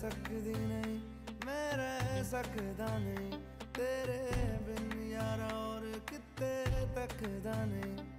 सकदी नहीं, मैं रह सकदा नहीं तेरे बिन यारा, और किते तकदा नहीं।